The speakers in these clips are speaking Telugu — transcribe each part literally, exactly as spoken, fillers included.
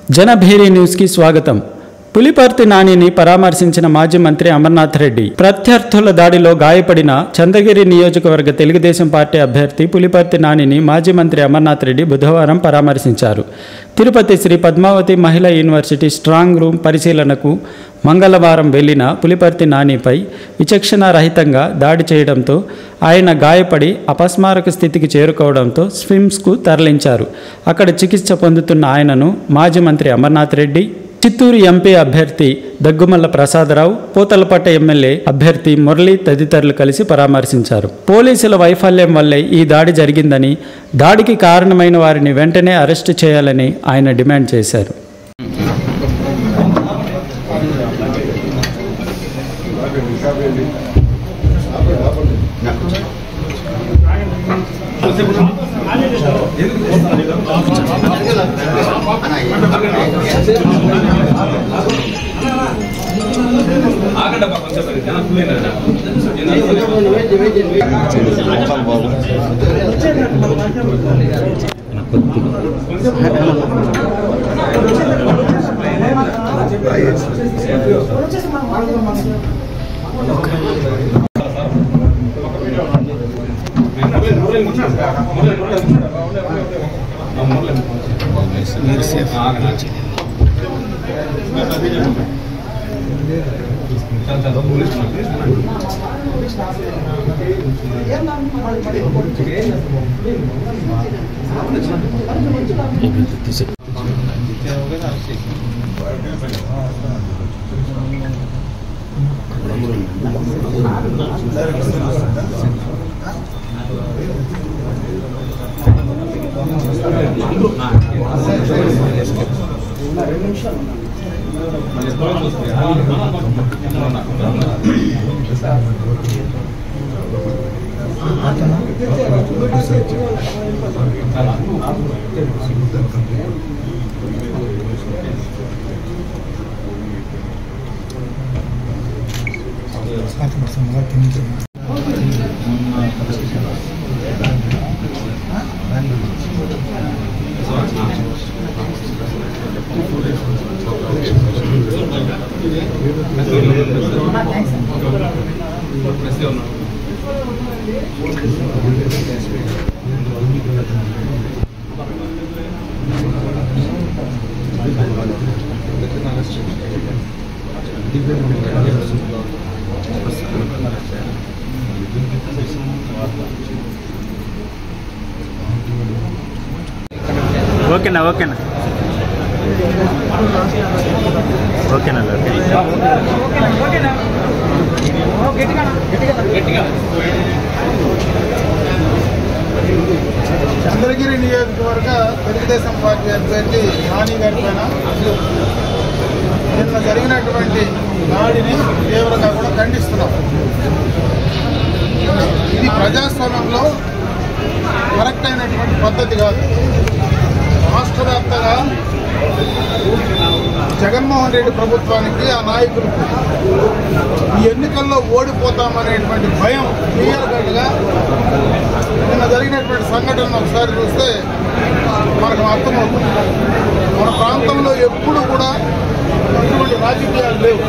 జనభేరి న్యూస్ కి స్వాగతం. పులిపర్తి నానిని పరామర్శించిన మాజీ మంత్రి అమర్నాథ్ రెడ్డి. ప్రత్యర్థుల దాడిలో గాయపడిన చంద్రగిరి నియోజకవర్గ తెలుగుదేశం పార్టీ అభ్యర్థి పులిపర్తి నానిని మాజీ మంత్రి అమర్నాథ్ రెడ్డి బుధవారం పరామర్శించారు. తిరుపతి శ్రీ పద్మావతి మహిళా యూనివర్సిటీ స్ట్రాంగ్ రూమ్ పరిశీలనకు మంగళవారం వెళ్లిన పులిపర్తి నానిపై విచక్షణారహితంగా దాడి చేయడంతో ఆయన గాయపడి అపస్మారక స్థితికి చేరుకోవడంతో స్విమ్స్కు తరలించారు. అక్కడ చికిత్స పొందుతున్న ఆయనను మాజీ మంత్రి అమర్నాథ్ రెడ్డి, చిత్తూరు ఎంపీ అభ్యర్థి దగ్గుమల్ల ప్రసాదరావు, పూతలపట్ట ఎమ్మెల్యే అభ్యర్థి మురళి తదితరులు కలిసి పరామర్శించారు. పోలీసుల వైఫల్యం వల్లే ఈ దాడి జరిగిందని, దాడికి కారణమైన వారిని వెంటనే అరెస్టు చేయాలని ఆయన డిమాండ్ చేశారు. ఓకేనా ఓకేనా ఓకేనా చంద్రగిరి నియోజకవర్గ తెలుగుదేశం పార్టీ అభ్యర్థి నాని గారి పైన నిన్న జరిగినటువంటి దాడిని తీవ్రంగా కూడా ఖండిస్తున్నాం. ఇది ప్రజాస్వామ్యంలో కరెక్ట్ అయినటువంటి పద్ధతి కాదు. రాష్ట్ర వ్యాప్తంగా జగన్మోహన్ రెడ్డి ప్రభుత్వానికి, ఆ నాయకులకు ఈ ఎన్నికల్లో ఓడిపోతామనేటువంటి భయం క్లియర్ కట్గా నిన్న జరిగినటువంటి సంఘటన ఒకసారి చూస్తే మనకు అర్థమవుతుంది. మన ప్రాంతంలో ఎప్పుడు కూడా ఇటువంటి రాజకీయాలు లేవు.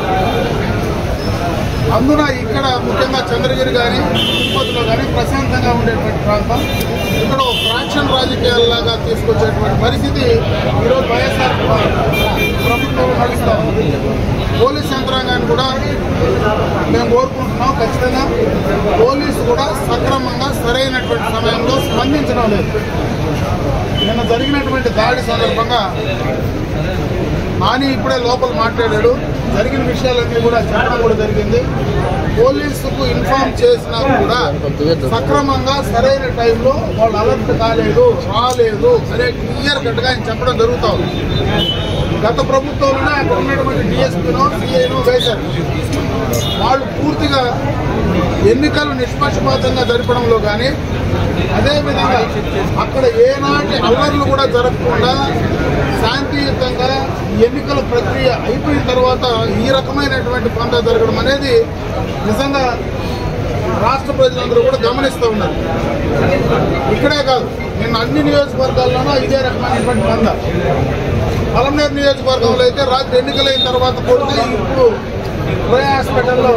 అందున ఇక్కడ ముఖ్యంగా చంద్రగిరి కానీ తిరుపతిలో కానీ ప్రశాంతంగా ఉండేటువంటి ప్రాంతం. ఇక్కడ ఒక ఫ్రాక్షన్ రాజకీయాలలాగా తీసుకొచ్చేటువంటి పరిస్థితి ఈరోజు వైఎస్ఆర్ ప్రభుత్వం నడుస్తూ ఉంది. పోలీస్ యంత్రాంగాన్ని కూడా మేము కోరుకుంటున్నాం. ఖచ్చితంగా పోలీసు కూడా సక్రమంగా సరైనటువంటి సమయంలో స్పందించడం లేదు. నిన్న జరిగినటువంటి దాడి సందర్భంగా నాని ఇప్పుడే లోపల మాట్లాడాడు. జరిగిన విషయాలన్నీ కూడా చెప్పడం కూడా జరిగింది. పోలీసుకు ఇన్ఫార్మ్ చేసినా కూడా సక్రమంగా సరైన టైంలో వాళ్ళు అలర్ట్ కాలేదు, రాలేదు అనే క్లియర్ కట్గా ఆయన చెప్పడం జరుగుతూ ఉంది. గత ప్రభుత్వంలోనే అక్కడ ఉన్నటువంటి డిఎస్పీనో సిఐనో వేశారు. వాళ్ళు పూర్తిగా ఎన్నికలు నిష్పక్షపాతంగా జరపడంలో కానీ, అదేవిధంగా అక్కడ ఏనాటి అల్లర్లు కూడా జరగకుండా శాంతియుతంగా ఎన్నికల ప్రక్రియ అయిపోయిన తర్వాత ఈ రకమైనటువంటి పంట జరగడం అనేది నిజంగా రాష్ట్ర ప్రజలందరూ కూడా గమనిస్తూ ఉన్నారు. ఇక్కడే కాదు, నిన్న అన్ని నియోజకవర్గాల్లోనూ ఇదే రకమైనటువంటి పంట. పలమనేరు నియోజకవర్గంలో అయితే రాత్రి ఎన్నికలైన తర్వాత కొడితే ఇప్పుడు రోయా హాస్పిటల్లో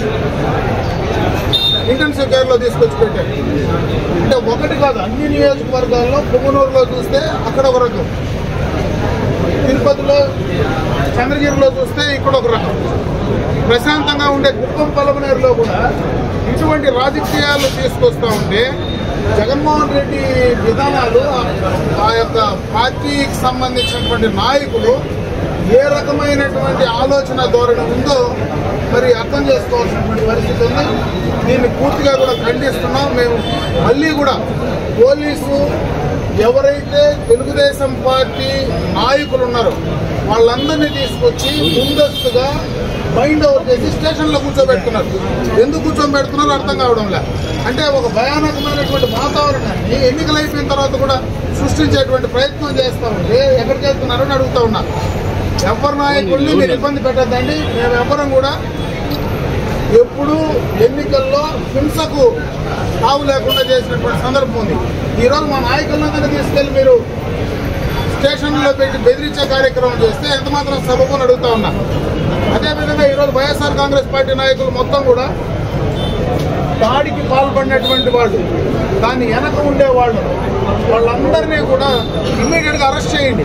ఇంటెన్సివ్ కేర్లో తీసుకొచ్చి పెట్టారు. అంటే ఒకటి కాదు, అన్ని నియోజకవర్గాల్లో పొంగనూరులో చూస్తే అక్కడ ఒక రకం, తిరుపతిలో చంద్రగిరిలో చూస్తే ఇక్కడ ఒక రకం, ప్రశాంతంగా ఉండే కుప్పం పలమనేరులో కూడా ఇటువంటి రాజకీయాలు తీసుకొస్తూ ఉంటే జగన్మోహన్ రెడ్డి విధానాలు ఆ యొక్క పార్టీకి సంబంధించినటువంటి నాయకులు ఏ రకమైనటువంటి ఆలోచన ధోరణి ఉందో మరి అర్థం చేసుకోవాల్సినటువంటి పరిస్థితి ఉంది. దీన్ని పూర్తిగా కూడా ఖండిస్తున్నాం. మేము మళ్ళీ కూడా పోలీసు ఎవరైతే తెలుగుదేశం పార్టీ నాయకులు ఉన్నారో వాళ్ళందరినీ తీసుకొచ్చి ముందస్తుగా మైండ్ ఓవర్ చేసి స్టేషన్లో కూర్చోబెడుతున్నారు. ఎందుకు కూర్చోబెడుతున్నారో అర్థం కావడం లే. అంటే ఒక భయానకమైనటువంటి వాతావరణాన్ని ఎన్నికలు అయిపోయిన తర్వాత కూడా సృష్టించేటువంటి ప్రయత్నం చేస్తూ ఉంటే ఎక్కడికి వెళ్తున్నారని అడుగుతా ఉన్నా. ఎవరి నాయకుల్ని మీరు ఇబ్బంది పెట్టద్దండి. మేము ఎవరం కూడా ఎప్పుడు ఎన్నికల్లో హింసకు తావు లేకుండా చేసినటువంటి సందర్భం ఉంది. ఈరోజు మా నాయకులందరినీ తీసుకెళ్లి మీరు స్టేషన్లో పెట్టి బెదిరించే కార్యక్రమం చేస్తే ఎంత మాత్రం సభకు అడుగుతా ఉన్నా. అదేవిధంగా ఈరోజు వైఎస్ఆర్ కాంగ్రెస్ పార్టీ నాయకులు మొత్తం కూడా దాడికి పాల్పడినటువంటి వాళ్ళు, దాన్ని వెనక ఉండేవాళ్ళు, వాళ్ళందరినీ కూడా ఇమ్మీడియట్గా అరెస్ట్ చేయండి.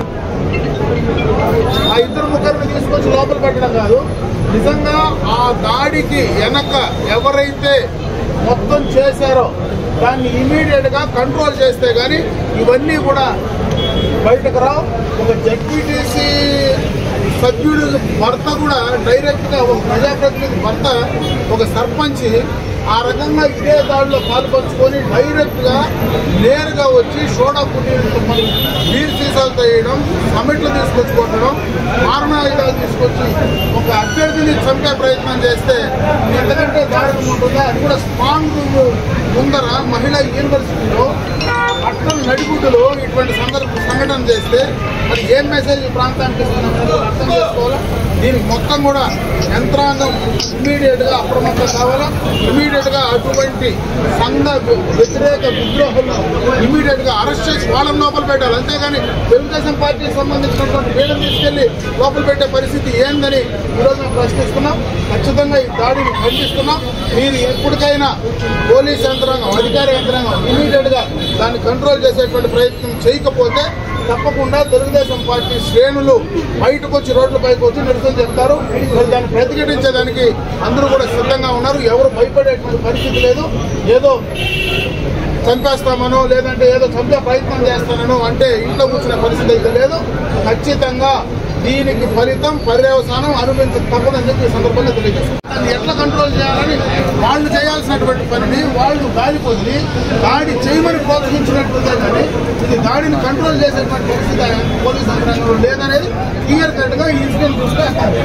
ఆ ఇద్దరు ముగ్గురిని తీసుకొచ్చి లోపల పెట్టడం కాదు, నిజంగా ఆ దాడికి వెనక ఎవరైతే మొత్తం చేశారో దాన్ని ఇమీడియట్గా కంట్రోల్ చేస్తే కానీ ఇవన్నీ కూడా బయటకు రావు. ఒక జడ్పీటీసీ సభ్యుడు భర్త కూడా డైరెక్ట్గా ఒక ప్రజాప్రతినిధి భర్త ఒక సర్పంచ్ ఆ రకంగా ఇదే దాడిలో పాల్పంచుకొని డైరెక్ట్గా నేరుగా వచ్చి సోడా పుట్టినట్టు మరి నీరు సీసాలతో వేయడం, కమిట్లు తీసుకొచ్చి కొట్టడం, మారణాయుధాలు తీసుకొచ్చి ఒక అభ్యర్థిని చంపే ప్రయత్నం చేస్తే ఎంతకంటే దారుణం ఉంటుందో అది కూడా స్ట్రాంగ్ ముందర మహిళా యూనివర్సిటీలో అట్టం నడిగుడ్డులో ఇటువంటి సందర్భ సంఘటన చేస్తే మరి ఏం మెసేజ్ ఈ ప్రాంతానికి ఇస్తున్నది అర్థం చేసుకోవాలా. దీనికి మొత్తం కూడా యంత్రాంగం ఇమ్మీడియట్గా అప్రమత్తం కావాలా. ఇమ్మీడియట్గా అటువంటి సంఘ వ్యతిరేక విద్రోహులను ఇమ్మీడియట్గా అరెస్ట్ చేసి వాళ్ళని లోపల పెట్టాలి. అంతేగాని తెలుగుదేశం పార్టీకి సంబంధించినటువంటి వీళ్ళని తీసుకెళ్లి లోపల పెట్టే పరిస్థితి ఏందని ఈరోజు మేము ప్రశ్నిస్తున్నాం. ఖచ్చితంగా ఈ దాడిని ఖండిస్తున్నాం. మీరు ఎప్పటికైనా పోలీస్ యంత్రాంగం, అధికార యంత్రాంగం ఇమ్మీడియట్గా దాన్ని కంట్రోల్ చేసేటువంటి ప్రయత్నం చేయకపోతే తప్పకుండా తెలుగుదేశం పార్టీ శ్రేణులు బయటకు వచ్చి రోడ్లపైకి వచ్చి నిరసన చెప్తారు. మరి దాన్ని ప్రతిఘటించేదానికి అందరూ కూడా సిద్ధంగా ఉన్నారు. ఎవరు భయపడేటువంటి పరిస్థితి లేదు. ఏదో చంపేస్తామనో లేదంటే ఏదో చంపే ప్రయత్నం చేస్తానో అంటే ఇంట్లో కూర్చునే పరిస్థితి అయితే లేదు. ఖచ్చితంగా దీనికి ఫలితం పర్యవసానం అనుభవించక తప్పదని చెప్పి ఈ సందర్భంగా తెలియజేస్తారు. దాన్ని ఎట్లా కంట్రోల్ చేయాలని వాళ్ళు చేయాల్సినటువంటి పనిని వాళ్ళు దాడి పొంది దాడి చేయమని ప్రోత్సహించినట్టుందే కానీ ఇది దాడిని కంట్రోల్ చేసేటువంటి పరిస్థితి పోలీసు యంత్రాంగంలో లేదనేది క్లియర్ కట్ గా ఈ ఇన్సిడెంట్ చూస్తే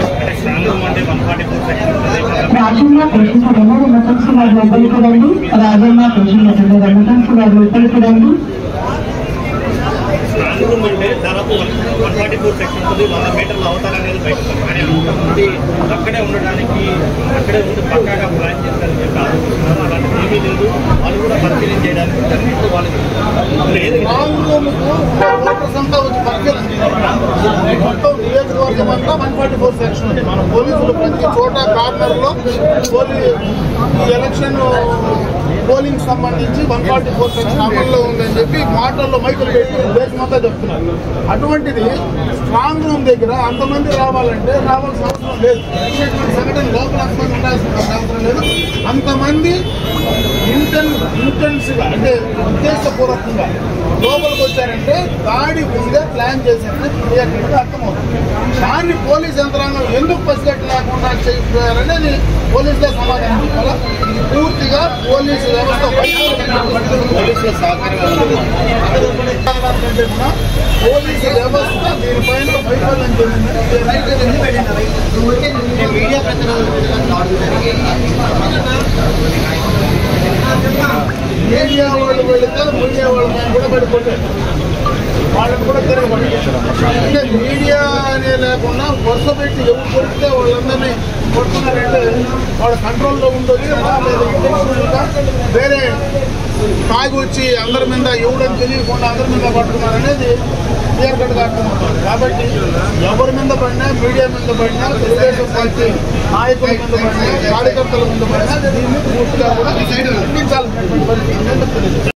రాజన్న ప్రశ్నించడంలో రెమటన్స్ గారు లోపలికడండి. రాజన్న ప్రశ్నించడంలో రెమటన్స్ గారు లోపలికడండి. స్ట్రాంగ్ అంటే దాదాపు వన్ ఫార్టీ ఫోర్ సెక్షన్ ఉంది. వంద మీటర్ల అవతల అనేది బయట కానీ అది అక్కడే ఉండడానికి అక్కడే ఉండి పక్కాగా ప్లాన్ చేస్తారని చెప్పి ఆలోచిస్తున్నారు. అలాంటి ఏమీ లేదు. వాళ్ళు కూడా పరిశీలన చేయడానికి వాళ్ళకి మొత్తం నియోజకవర్గం అంతా వన్ ఫార్టీ ఫోర్ సెక్షన్ ఉంది. మన పోలీసులు ప్రతి చోట కార్నర్ లో పోలీ ఈ ఎలక్షన్ పోలింగ్ సంబంధించి వన్ ఫార్టీ ఫోర్ సెక్షన్ అమల్లో ఉందని చెప్పి మాటల్లో మైకులు పెట్టి దేశమంతా చెప్తున్నారు. అటువంటిది స్ట్రాంగ్ రూమ్ దగ్గర అంతమంది రావాలంటే రావాల్సిన అవసరం లేదు. ఇటువంటి సంఘటన లోపల అంతమంది ఉండాల్సిన అవసరం లేదు. అంతమంది ఇంటెన్ ఇంటెన్స్గా అంటే ఉద్దేశపూర్వకంగా లోపలికి వచ్చారంటే దాడి ముందే ప్లాన్ చేశారని క్లియర్గా అర్థమవుతుంది. దాన్ని పోలీస్ యంత్రాంగం ఎందుకు పసిగట్టు లేకుండా చేయాలనేది పోలీసులే సమాధానం చెప్పాలా. ఇది పూర్తిగా పోలీసు వ్యవస్థ పోలీసుల సహకారం పోలీసు వ్యవస్థ దీనిపైన వైఫల్యం చెందిందని మీడియా మీడియా వాళ్ళు వెళితే మీడియా వాళ్ళ కూడా పడిపోతారు. వాళ్ళని కూడా తిరగబడి అంటే మీడియా అనే లేకుండా వరుస పెట్టి ఎవరు కొడితే వాళ్ళందరినీ కొడుతున్నారంటే వాళ్ళ కంట్రోల్లో ఉండొచ్చు. లేదా ఇంటెన్షనల్గా వేరే తాగి వచ్చి అందరి మీద ఎవడని తెలియకుండా అందరి మీద పడుతున్నారు అనేది క్లియర్ కట్గా అర్థమవుతుంది. కాబట్టి ఎవరి మీద పడినా, మీడియా మీద పడినా, తెలుగుదేశం పార్టీ నాయకుల మీద పడినా, కార్యకర్తల మీద పడినా దీన్ని పూర్తిగా కూడా ఖండించాల్సినటువంటి పరిస్థితి.